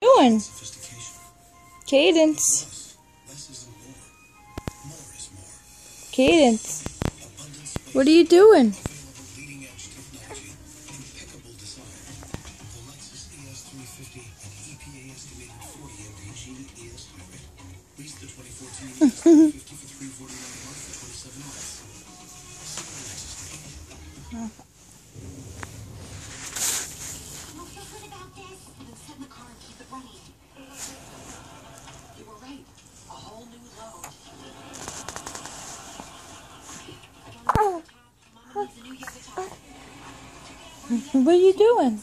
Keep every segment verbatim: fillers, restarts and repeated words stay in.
Doing? Cadence. Cadence. What are you doing? What are you doing?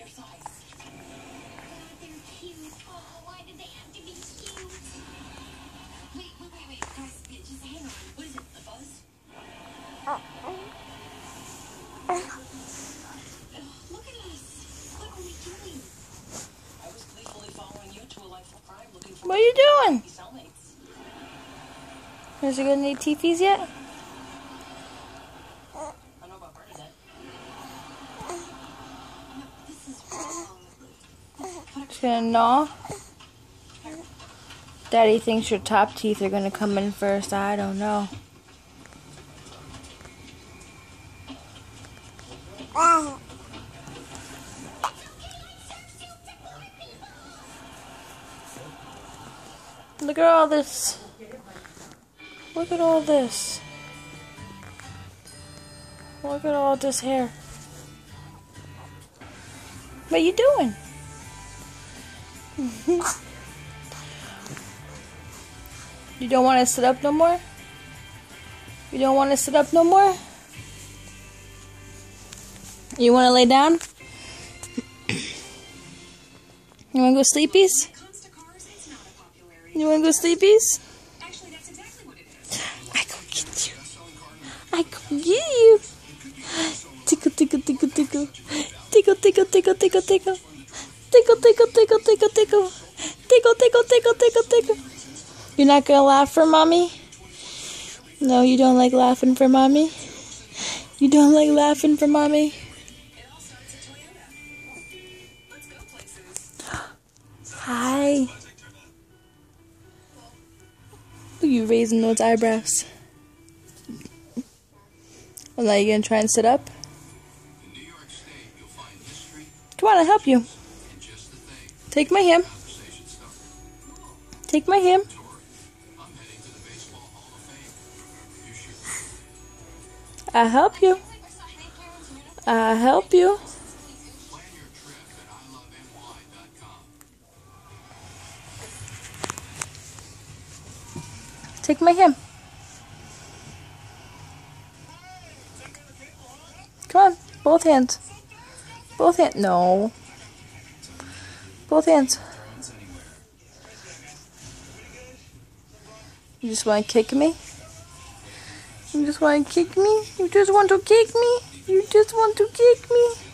What are you doing? Is it gonna need teepees yet? Just gonna gnaw. Daddy thinks your top teeth are gonna come in first. I don't know. Look at all this. Look at all this. Look at all this hair. What are you doing? You don't want to sit up no more? You don't want to sit up no more? You want to lay down? You want to go sleepies? You want to go sleepies? I go get you. I go get you. Tickle, tickle, tickle, tickle. Tickle, tickle, tickle, tickle, tickle. Tickle, tickle, tickle, tickle, tickle. Tickle, tickle, tickle, tickle, tickle. You're not gonna laugh for mommy? No, you don't like laughing for mommy? You don't like laughing for mommy? Hi. Look at you raising those eyebrows. Well, now you're gonna try and sit up? Come on, I'll help you. Take my hand. Take my hand. I'll help you. I'll help you. Take my hand. Come on, both hands. Both hands. No. Both hands. You just want to kick me? You just want to kick me? You just want to kick me? You just want to kick me?